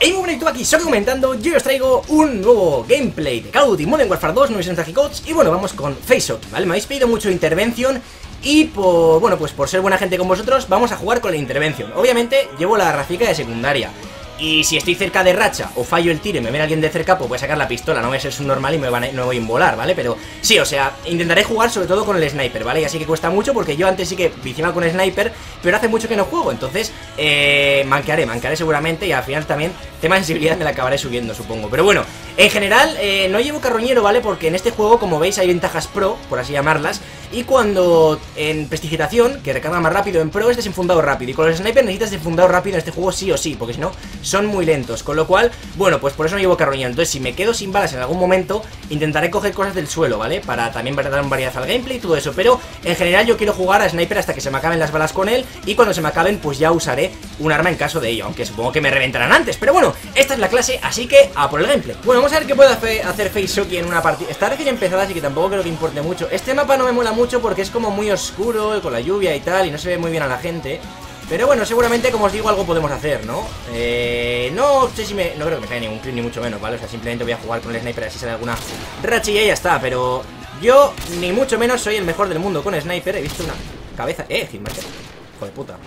Hey, muy bonito, aquí Soki comentando. Yo os traigo un nuevo gameplay de Call of Duty Modern Warfare 2, no es Codes. Y bueno, vamos con FaceOff, ¿vale? Me habéis pedido mucho Intervention. Y por, bueno, pues por ser buena gente con vosotros, vamos a jugar con la Intervention. Obviamente, llevo la rafica de secundaria. Y si estoy cerca de racha o fallo el tiro y me ven alguien de cerca, pues voy a sacar la pistola. No voy a ser subnormal y no voy a involar, ¿vale? Pero sí, o sea, intentaré jugar sobre todo con el sniper, ¿vale? Y así que cuesta mucho porque yo antes sí que viciaba con sniper, pero hace mucho que no juego. Entonces, manquearé seguramente. Y al final también, tema de sensibilidad me la acabaré subiendo, supongo. Pero bueno, en general, no llevo carroñero, ¿vale? Porque en este juego, como veis, hay ventajas pro, por así llamarlas. Y cuando en prestigitación, que recarga más rápido, en pro es desenfundado rápido. Y con los snipers necesitas desenfundado rápido en este juego sí o sí, porque si no, son muy lentos. Con lo cual, bueno, pues por eso no llevo carroñero. Entonces, si me quedo sin balas en algún momento, intentaré coger cosas del suelo, ¿vale? Para también dar variedad al gameplay y todo eso. Pero, en general, yo quiero jugar a sniper hasta que se me acaben las balas con él. Y cuando se me acaben, pues ya usaré un arma en caso de ello. Aunque supongo que me reventarán antes. Pero bueno, esta es la clase, así que a por el gameplay. Bueno, vamos a ver qué puede hacer FaceOff en una partida. Está recién empezada, así que tampoco creo que importe mucho. Este mapa no me mola mucho porque es como muy oscuro, con la lluvia y tal, y no se ve muy bien a la gente. Pero bueno, seguramente, como os digo, algo podemos hacer, ¿no? No sé si no creo que me salga ningún clip, ni mucho menos, ¿vale? O sea, simplemente voy a jugar con el sniper así sale alguna rachilla y ya está. Pero yo, ni mucho menos, soy el mejor del mundo con sniper. He visto una cabeza... hitmarker. Hijo de puta.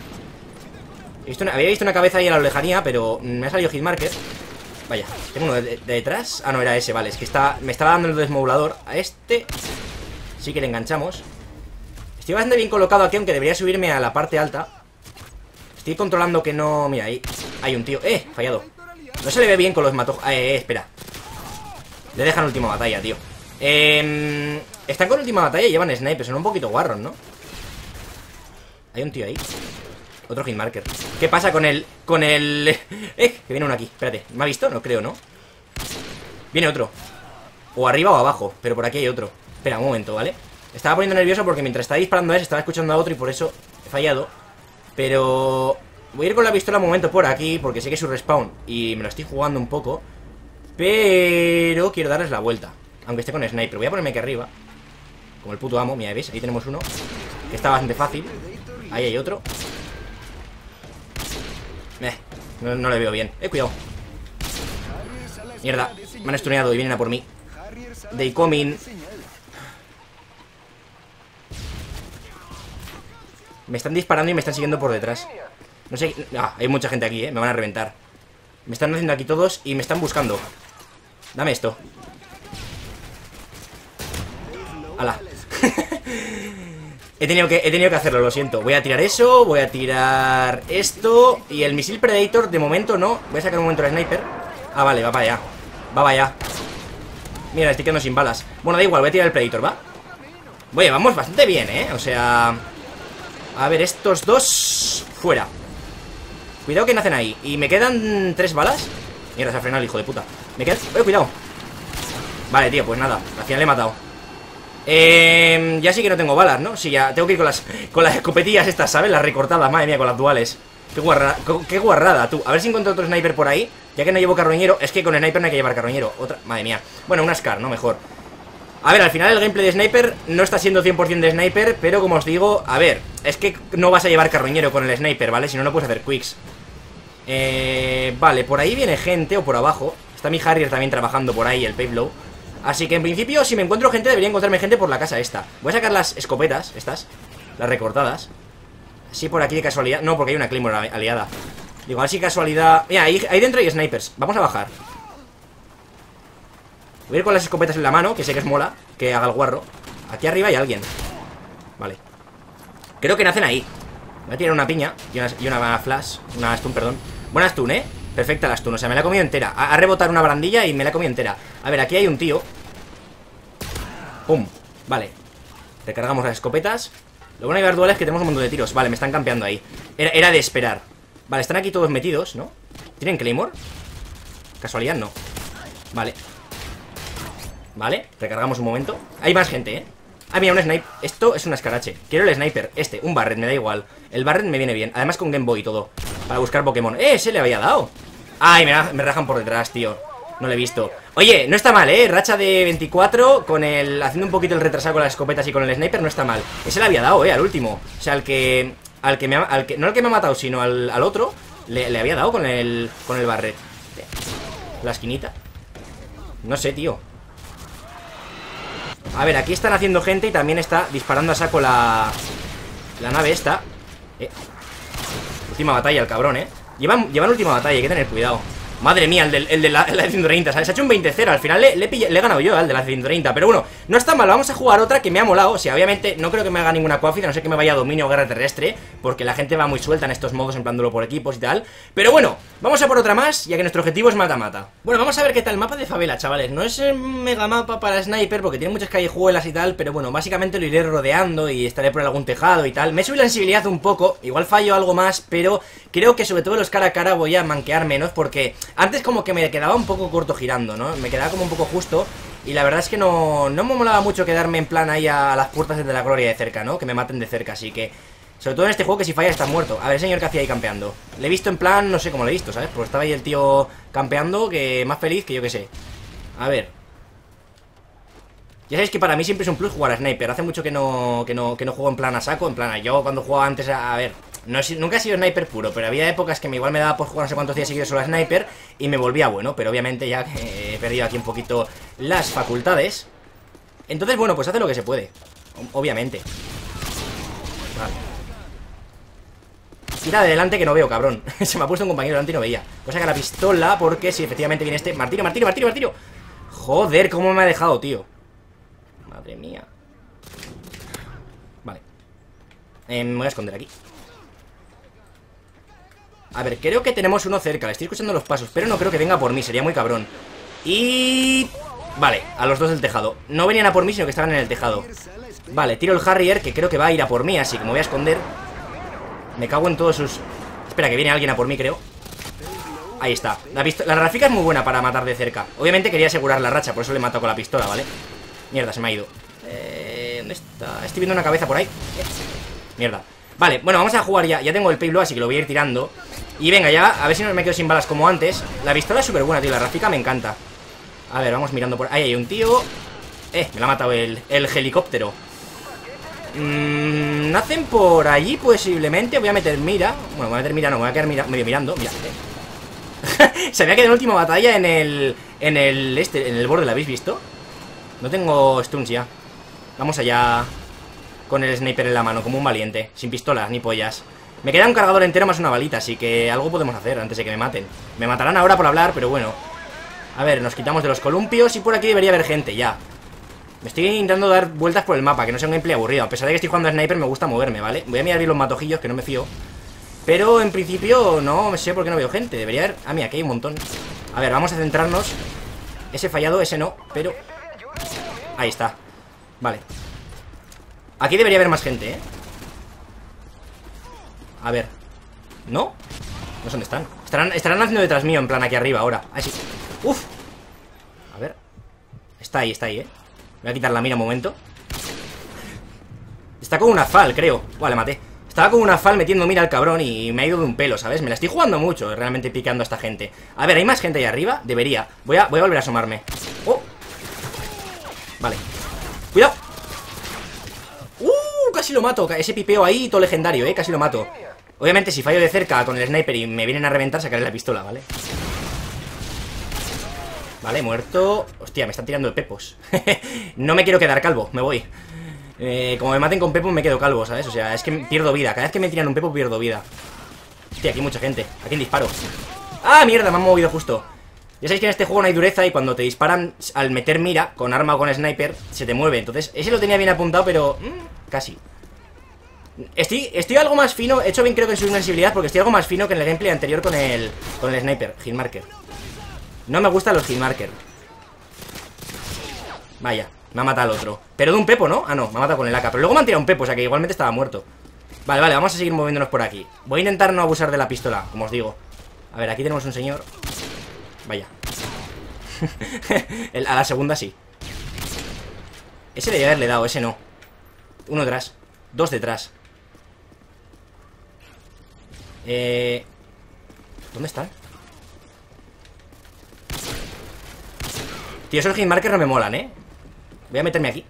Había visto una cabeza ahí a la lejanía, pero me ha salido hitmarker. Vaya, tengo uno de detrás. Ah, no, era ese, vale, es que me estaba dando el desmoulador. A este sí que le enganchamos. Estoy bastante bien colocado aquí, aunque debería subirme a la parte alta. Estoy controlando que no... Mira, ahí hay un tío. Fallado. No se le ve bien con los matojos. Espera. Le dejan última batalla, tío. Están con última batalla y llevan snipers. Son un poquito guarros, ¿no? Hay un tío ahí. Otro hitmarker. ¿Qué pasa con el... que viene uno aquí, espérate. ¿Me ha visto? No creo, ¿no? Viene otro. O arriba o abajo, pero por aquí hay otro. Espera, un momento, ¿vale? Estaba poniendo nervioso porque mientras estaba disparando a ese, estaba escuchando a otro y por eso he fallado. Pero... voy a ir con la pistola un momento por aquí porque sé que es su respawn y me lo estoy jugando un poco. Pero quiero darles la vuelta, aunque esté con sniper. Voy a ponerme aquí arriba, como el puto amo, mira, ¿ves? Ahí tenemos uno, que está bastante fácil. Ahí hay otro. No le veo bien. Cuidado. Mierda, me han stuneado y vienen a por mí. They coming. Me están disparando y me están siguiendo por detrás. No sé... hay mucha gente aquí, me van a reventar. Me están haciendo aquí todos y me están buscando. Dame esto. ¡Hala! He tenido que hacerlo, lo siento. Voy a tirar eso, voy a tirar esto. Y el misil Predator, de momento no. Voy a sacar un momento el sniper. Ah, vale, va para allá. Va para allá. Mira, estoy quedando sin balas. Bueno, da igual, voy a tirar el Predator, ¿va? Oye, vamos bastante bien, O sea... a ver, estos dos... fuera. Cuidado que nacen ahí. Y me quedan 3 balas. Mierda, se ha frenado el hijo de puta. Me quedan... cuidado. Vale, tío, pues nada, al final le he matado. Ya sí que no tengo balas, ¿no? Sí, ya tengo que ir con las escopetillas estas, ¿sabes? Las recortadas, madre mía, con las duales. Qué guarrada, tú. A ver si encuentro otro sniper por ahí. Ya que no llevo carroñero. Es que con sniper no hay que llevar carroñero. Otra, madre mía. Bueno, una Scar, ¿no? Mejor. A ver, al final el gameplay de sniper no está siendo 100% de sniper. Pero como os digo, a ver, es que no vas a llevar carroñero con el sniper, ¿vale? Si no, no puedes hacer quicks. Vale, por ahí viene gente, o por abajo. Está mi Harrier también trabajando por ahí, el Pavlow. Así que en principio, si me encuentro gente, debería encontrarme gente por la casa esta. Voy a sacar las escopetas, estas, las recortadas. Así por aquí de casualidad. No, porque hay una Claymore aliada. Digo, a ver si casualidad... Mira, ahí dentro hay snipers. Vamos a bajar. Voy a ir con las escopetas en la mano, que sé que es mola, que haga el guarro. Aquí arriba hay alguien. Vale. Creo que nacen ahí. Voy a tirar una piña y una flash. Una stun, perdón. Buena stun, Perfecta la stun, o sea, me la he comido entera. Ha rebotado una barandilla y me la he comido entera. A ver, aquí hay un tío. Pum, vale. Recargamos las escopetas. Lo bueno de llevar duales es que tenemos un montón de tiros. Vale, me están campeando ahí. Era de esperar. Vale, están aquí todos metidos, ¿no? ¿Tienen Claymore? Casualidad, no. Vale. Vale, recargamos un momento. Hay más gente, Ah, mira, un sniper. Esto es un escarache. Quiero el sniper. Un Barret, me da igual. El Barret me viene bien. Además con Game Boy y todo. Para buscar Pokémon. Se le había dado. Ay, me rajan por detrás, tío. No lo he visto. Oye, no está mal, racha de 24 con haciendo un poquito el retrasado con las escopetas y con el sniper. No está mal. Ese le había dado, al último. O sea, no al que me ha matado, sino al otro. Le había dado con el Barret. La esquinita. No sé, tío. A ver, aquí están haciendo gente y también está disparando a saco la nave esta. Última batalla el cabrón, Llevan última batalla, hay que tener cuidado. Madre mía, el de la 130, ¿sabes? Se ha hecho un 20-0, al final le he ganado yo al de la 130. Pero bueno, no está mal, vamos a jugar otra que me ha molado. O sea, obviamente no creo que me haga ninguna coafida, no sé que me vaya a dominio o guerra terrestre, porque la gente va muy suelta en estos modos, en plan duelo por equipos y tal. Pero bueno, vamos a por otra más, ya que nuestro objetivo es mata-mata. Bueno, vamos a ver qué tal el mapa de favela, chavales. No es un mega mapa para sniper, porque tiene muchas callejuelas y tal, pero bueno, básicamente lo iré rodeando y estaré por algún tejado y tal. Me subí la sensibilidad un poco, igual fallo algo más, pero creo que sobre todo los cara a cara voy a manquear menos, porque antes como que me quedaba un poco corto girando, ¿no? Me quedaba como un poco justo. Y la verdad es que no me molaba mucho quedarme en plan ahí a las puertas de la gloria de cerca, ¿no? Que me maten de cerca, así que... Sobre todo en este juego que si falla está muerto. A ver, señor, ¿qué hacía ahí campeando? Le he visto en plan, no sé cómo lo he visto, ¿sabes? Porque estaba ahí el tío campeando, que más feliz que yo que sé. A ver. Ya sabéis que para mí siempre es un plus jugar a sniper. Hace mucho que no juego en plan a saco, en plan a yo cuando jugaba antes a ver... nunca he sido sniper puro, pero había épocas que igual me daba por jugar no sé cuántos días seguidos solo a sniper y me volvía bueno, pero obviamente ya he perdido aquí un poquito las facultades. Entonces, bueno, pues hace lo que se puede, obviamente. Vale. Tira de delante que no veo, cabrón. Se me ha puesto un compañero delante y no veía. Voy a sacar la pistola porque si efectivamente viene este... Martirio, martirio, martirio, martirio. Joder, cómo me ha dejado, tío. Madre mía. Vale. Me voy a esconder aquí. A ver, creo que tenemos uno cerca. Le estoy escuchando los pasos, pero no creo que venga por mí. Sería muy cabrón. Y... Vale, a los dos del tejado. No venían a por mí, sino que estaban en el tejado. Vale, tiro el Harrier, que creo que va a ir a por mí, así que me voy a esconder. Me cago en todos sus... Espera, que viene alguien a por mí, creo. Ahí está. La Rafika es muy buena para matar de cerca. Obviamente quería asegurar la racha, por eso le he matado con la pistola, ¿vale? Mierda, se me ha ido. ¿Dónde está? Estoy viendo una cabeza por ahí. Mierda. Vale, bueno, vamos a jugar ya. Ya tengo el payload, así que lo voy a ir tirando. Y venga, ya, a ver si no me quedo sin balas como antes. La pistola es súper buena, tío, la Rafika me encanta. A ver, vamos mirando por... Ahí hay un tío. Me lo ha matado el helicóptero. Nacen por allí posiblemente. Voy a meter mira. Bueno, voy a meter mira, no, me voy a quedar medio mirando. Mira, se había quedado en última batalla en el borde, ¿la habéis visto? No tengo stuns ya. Vamos allá con el sniper en la mano, como un valiente. Sin pistolas ni pollas. Me queda un cargador entero más una balita, así que algo podemos hacer antes de que me maten. Me matarán ahora por hablar, pero bueno. A ver, nos quitamos de los columpios y por aquí debería haber gente, ya. Me estoy intentando dar vueltas por el mapa, que no sea un gameplay aburrido. A pesar de que estoy jugando a sniper, me gusta moverme, ¿vale? Voy a mirar bien los matojillos, que no me fío. Pero en principio no sé por qué no veo gente. Debería haber... Ah, mira, aquí hay un montón. A ver, vamos a centrarnos. Ese fallado, ese no, pero... Ahí está. Vale. Aquí debería haber más gente, ¿eh? A ver. ¿No? No sé dónde están. Estarán haciendo detrás mío, en plan aquí arriba ahora. Así. ¡Uf! A ver. Está ahí, ¿eh? Voy a quitar la mira un momento. Está con una FAL, creo. Buah, le maté. Estaba con una FAL metiendo mira al cabrón y me ha ido de un pelo, ¿sabes? Me la estoy jugando mucho, realmente picando a esta gente. A ver, ¿hay más gente ahí arriba? Debería. Voy a volver a asomarme. ¡Oh! Vale. ¡Cuidado! Casi lo mato. Ese pipeo ahí, todo legendario, casi lo mato. Obviamente si fallo de cerca con el sniper y me vienen a reventar, sacaré la pistola, ¿vale? Vale, muerto. Hostia, me están tirando de pepos. No me quiero quedar calvo, me voy. Como me maten con pepos me quedo calvo, ¿sabes? O sea, es que pierdo vida. Cada vez que me tiran un pepo pierdo vida. Hostia, aquí hay mucha gente. ¿A quién disparo? ¡Ah, mierda! Me han movido justo. Ya sabéis que en este juego no hay dureza y cuando te disparan al meter mira, con arma o con sniper, se te mueve. Entonces, ese lo tenía bien apuntado, pero... casi. Estoy algo más fino. He hecho bien, creo que en su sensibilidad, porque estoy algo más fino que en el gameplay anterior con el sniper, hitmarker. No me gustan los hitmarker. Vaya, me ha matado el otro. Pero de un pepo, ¿no? Ah, no, me ha matado con el AK. Pero luego me han tirado un pepo, o sea que igualmente estaba muerto. Vale, vale, vamos a seguir moviéndonos por aquí. Voy a intentar no abusar de la pistola, como os digo. A ver, aquí tenemos un señor. Vaya. A la segunda sí. Ese debería haberle dado, ese no. Uno detrás, dos detrás. ¿Dónde están? Tío, esos hitmarkers no me molan, ¿eh? Voy a meterme aquí.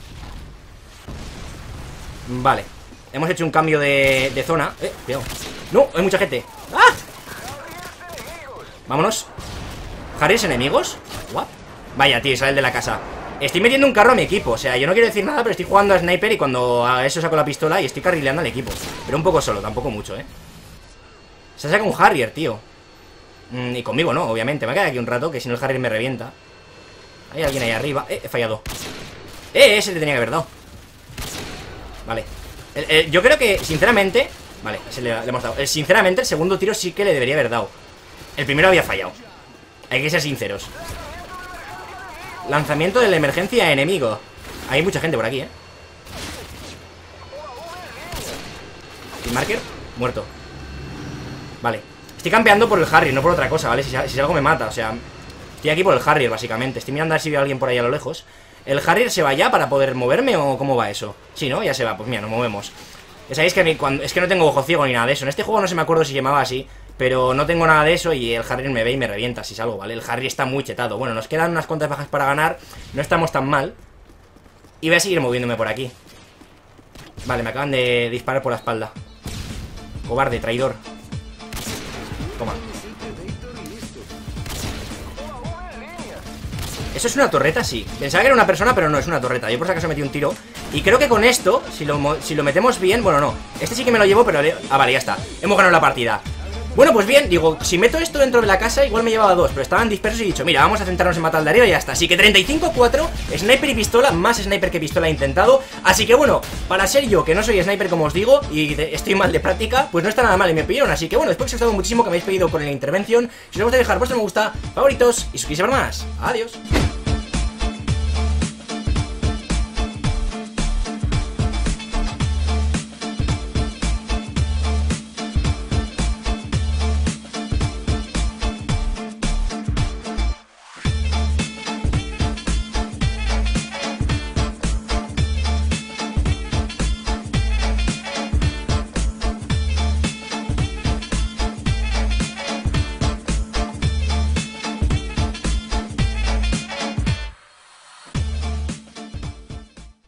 Vale. Hemos hecho un cambio de zona. Cuidado. No, hay mucha gente. ¡Ah! Vámonos. ¿Harriers enemigos? ¿What? Vaya, tío, sale de la casa. Estoy metiendo un carro a mi equipo. O sea, yo no quiero decir nada, pero estoy jugando a Sniper y cuando a eso saco la pistola y estoy carrileando al equipo. Pero un poco solo, tampoco mucho, Se saca un Harrier, tío. Y conmigo no, obviamente. Me queda aquí un rato, que si no el Harrier me revienta. Hay alguien ahí arriba. He fallado. Ese le tenía que haber dado. Vale. Yo creo que, sinceramente... Vale, ese le hemos dado. Sinceramente, el segundo tiro sí que le debería haber dado. El primero había fallado. Hay que ser sinceros. Lanzamiento de la emergencia enemigo. Hay mucha gente por aquí, ¿Y marker? Muerto. Vale. Estoy campeando por el Harrier, no por otra cosa, ¿vale? Si algo me mata, o sea... Estoy aquí por el Harrier, básicamente. Estoy mirando a ver si veo a alguien por ahí a lo lejos. ¿El Harrier se va ya para poder moverme o cómo va eso? Sí, ¿no? Ya se va. Pues mira, nos movemos. Ya sabéis que es que no tengo ojo ciego ni nada de eso. En este juego no se me acuerdo si llamaba así, pero no tengo nada de eso y el Harrier me ve y me revienta si salgo, ¿vale? El Harrier está muy chetado. Bueno, nos quedan unas cuantas bajas para ganar. No estamos tan mal. Y voy a seguir moviéndome por aquí. Vale, me acaban de disparar por la espalda. Cobarde, traidor. Toma. ¿Eso es una torreta? Sí. Pensaba que era una persona, pero no, es una torreta. Yo por si acaso metí un tiro. Y creo que con esto, si lo metemos bien... Bueno, no. Este sí que me lo llevo, pero... Ah, vale, ya está. Hemos ganado la partida. Bueno, pues bien, digo, si meto esto dentro de la casa, igual me llevaba dos, pero estaban dispersos y he dicho, mira, vamos a centrarnos en matar al de arriba y ya está. Así que 35-4, sniper y pistola, más sniper que pistola he intentado. Así que bueno, para ser yo, que no soy sniper como os digo, y estoy mal de práctica, pues no está nada mal y me pidieron. Así que bueno, espero que os haya gustado muchísimo, que me habéis pedido con la intervención. Si os gusta dejar vuestro me gusta, favoritos y suscribiros para más. Adiós.